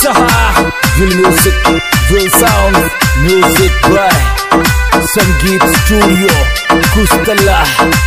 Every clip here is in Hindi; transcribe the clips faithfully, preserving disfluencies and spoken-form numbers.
Saha, Will Music, Will Sound, Music by Sangeet Studio, Kustala.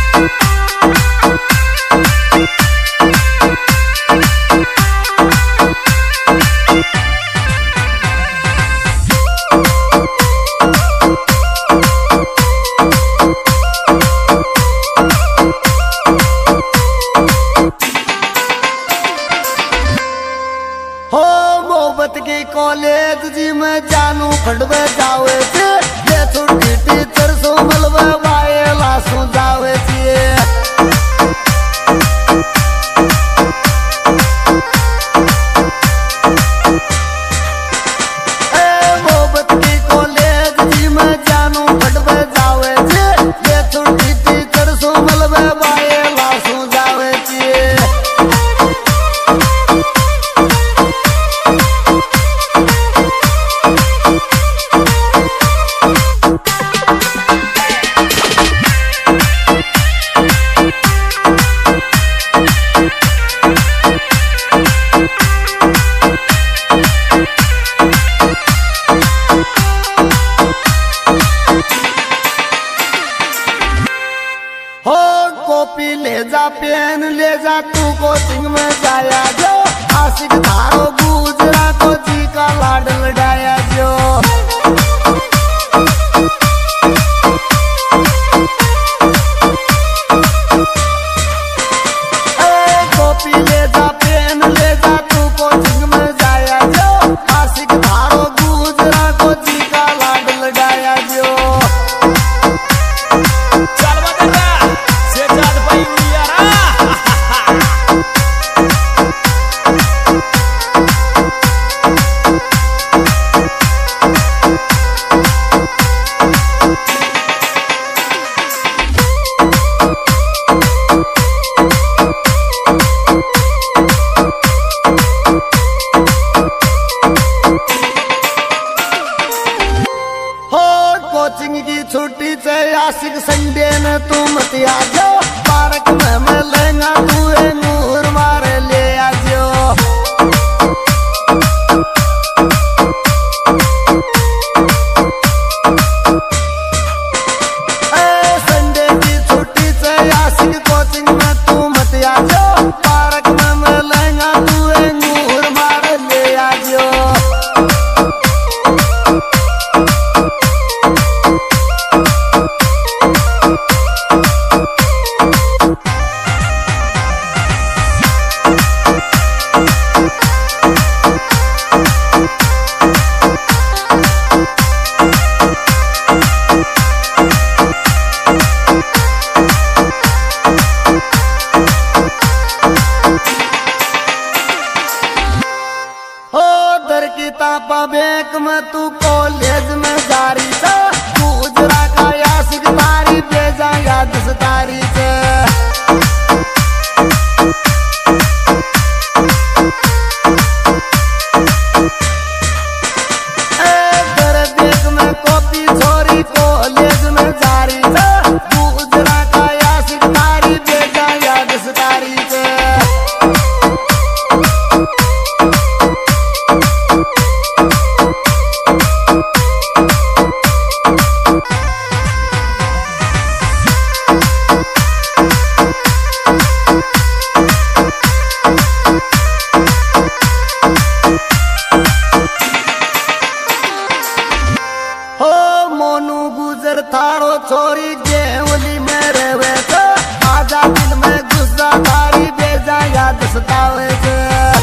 College जी में जानू खंडवे जावे छे ये छोटी टीचर सो मलवे बाए लासू जावे छे ए मोहब्बत की कॉलेज जी में जानू खंडवे जावे छे ये छोटी टीचर सो मलवे बाए लासू जावे छे कॉपी ले जा पेन ले जा तू कोचिंग में जाया जो आशिक थारो गुजरा को जी का लाड लड़ाया जो ए कॉपी ले जा पेन ले जा तू कोचिंग में जाया जो आशिक थारो गुजरा को जी का लाड लड़ाया जो कोचिंग की छुट्टी से आशिक संडे ने तू मत आ जाओ पार्क में मैं लेंगा तू नूर मारे ले आ जाओ संडे की छुट्टी से आशिक कोचिंग में तू मत आ जाओ पार्क में मैं लेंगा तू नूर मारे ले आ जाओ किताबा बैंक में तू कॉलेज में जारी था गुजरा का आशिक तारी भेजा याद तारी से बैंक में कॉपी छोरी कॉलेज में जारी था गुजरा का आशिक तारी भेजा याद तारी से थारो छोरी गेवली में रहवे तो आजा दिल में गुस्सा तारी बेजा याद सतावे से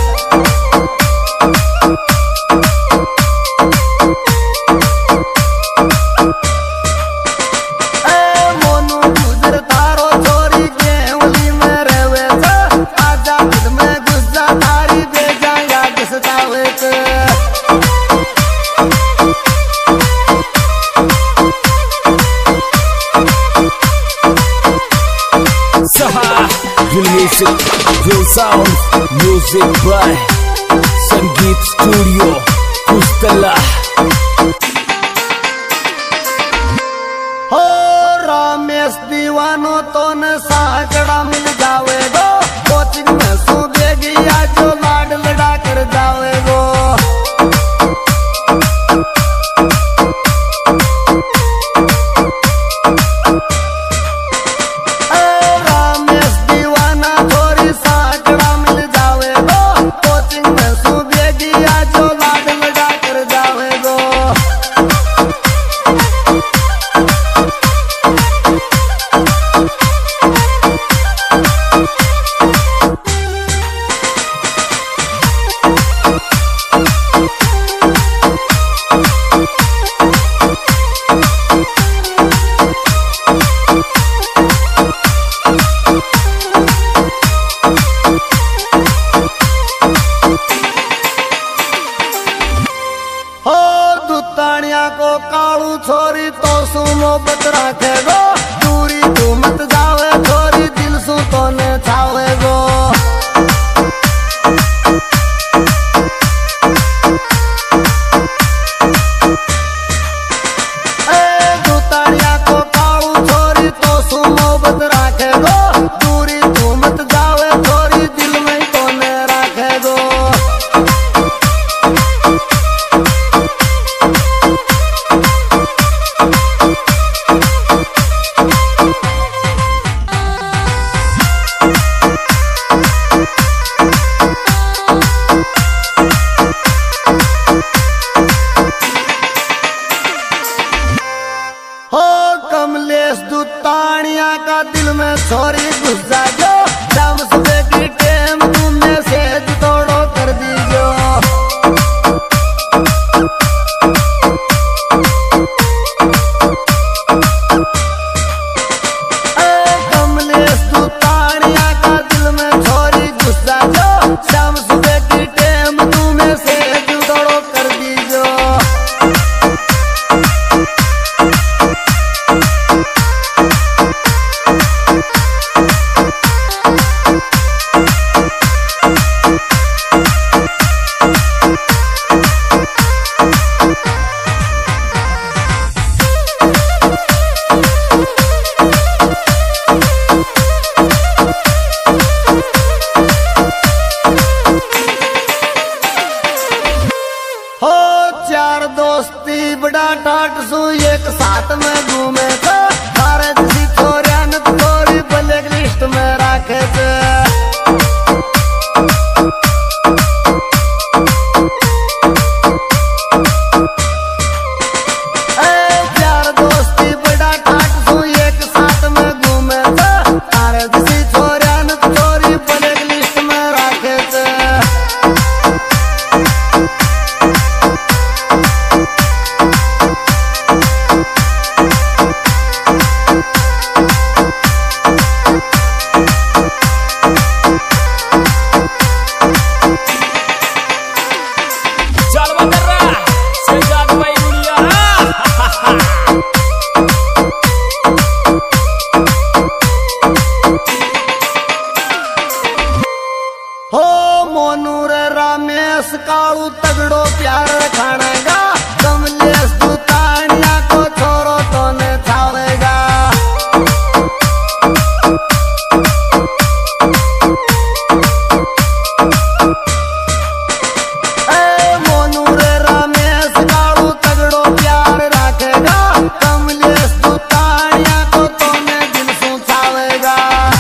ए मोनू गुजर थारो छोरी गेवली में रहवे तो आजा दिल में गुस्सा तारी बेजा याद सतावे से Will Music, Will Sound, Music by Sangeet Studio, Kustala. हो रामेश दीवानो तो न साकड़ा मिल जावेगो कोचिंग में सो देगी आज जो लाड लड़ा कर जावेगो। सू मोहब्बत राखे गो दूरी तू मत जावे छोरी दिल सू तो ने छावे गो कमलेश दुतानिया का दिल में छोरी घुस जाओ शाम सुबह की टेम तुम मैसेज तोड़ो कर दीजो कमलेश दुतानिया का दिल में छोरी घुस जाओ शाम सुबह की टेम तुम मैसेज तोड़ो कर दीजो दोस्ती बड़ा ठाट सू एक साथ में घूमे थे सारे जिसी छोरिया न तोरी ब्लैक लिस्ट में रखे थे यार दोस्ती बड़ा ठाट सू एक साथ में घूमे थे सारे जिसी छोरिया न तोरी ब्लैक लिस्ट में रखे थे रमेश कालू तगड़ो प्यार खानेगा कमलेश दुतानिया को छोरो तो ने छावेगा मोनू रे रमेश कालू तगड़ो प्यार रखेगा कमलेश दुतानिया को तो ने दिल सू छावेगा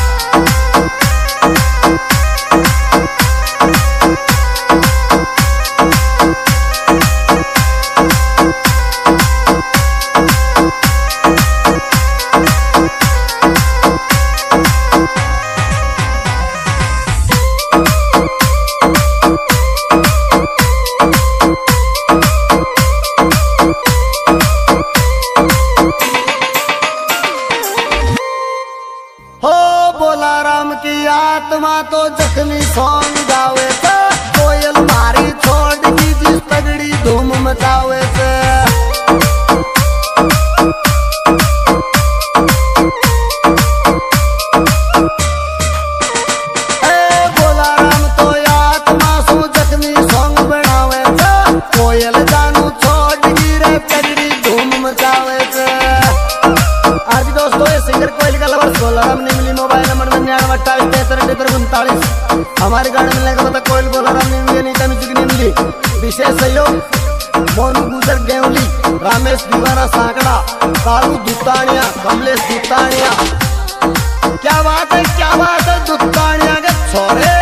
राम की आत्मा तो जख्मी सॉन्ग गावे थे कोयल मारी छोड़ की जिस तगड़ी धूम मचावे थे बोला राम तो आत्मा सू जख्मी सॉन्ग बनावे थे कोयल जानू छोड़ की रे तगड़ी धूम मचावे थे आज दोस्तों ये सिंगर कोयल का लवर बोला राम ने मिली मोबाइल नंबर अट्ठाईस तिहत्तर तिहत्तर उनतालीस हमारी गाड़ी मिलने का पता कोयल बोलाराम निम्बी नीता म्यूजिक निम्बी विशेष सहयोग मोनू गुजर गेवली रामेश दीवाना सांकड़ा कालू दुतानिया कमलेश दुतानिया क्या बात है क्या बात है दुतानिया के छोरे।